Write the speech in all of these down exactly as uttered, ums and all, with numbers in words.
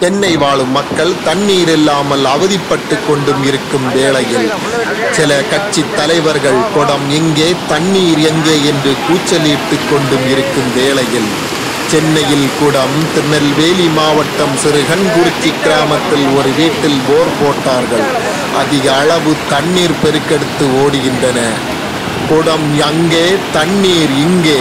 சென்னை வாழும் மக்கள் தண்ணீர் இல்லாமல் அவதிப்பட்டு கொண்டும் இருக்கும் வேளையில் சில கட்சி தலைவர்கள் குடம் எங்கே தண்ணீர் எங்கே என்று கூச்சலிட்டு கொண்டும் இருக்கும் வேளையில் சென்னையில் குடம் திருநெல்வேலி மாவட்டம் சிறுகன்குறிச்சி கிராமத்தில் ஒரு வீட்டில் போர் போட்டார்கள். அதிக அளவு தண்ணீர் பெருக்கெடுத்து ஓடுகின்றன. குடம் அங்கே தண்ணீர் இங்கே.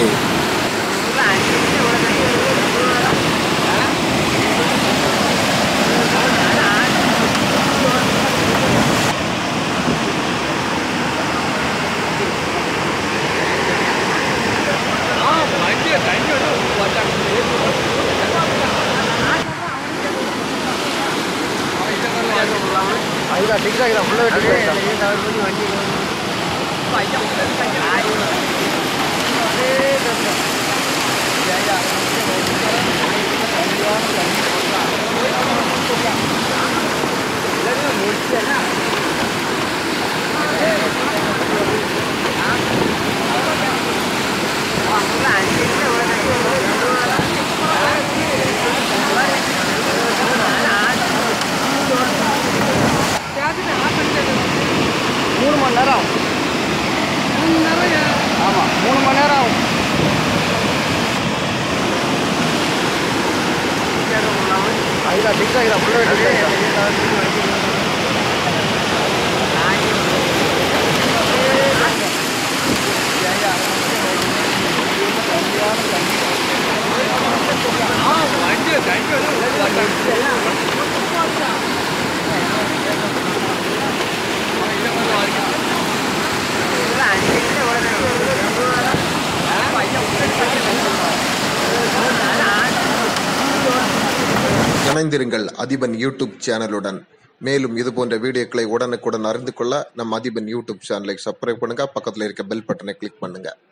மூணு மணி நேரம் ஆகும். மூணு மணி நேரம் ஆமாம் மூணு மணி நேரம் ஆகும். அதுதான் டிக்ஸ் ஆகிதா ஃபுல்லாக இணைந்திருங்கள் அதிபன் யூடியூப் சேனலுடன். மேலும் இது போன்ற வீடியோக்களை உடனுக்குடன் அறிந்து கொள்ள நம் அதிபன் யூடியூப் சேனலை சப்ஸ்கிரைப் பண்ணுங்க. பக்கத்தில் இருக்க பெல் பட்டனை கிளிக் பண்ணுங்க.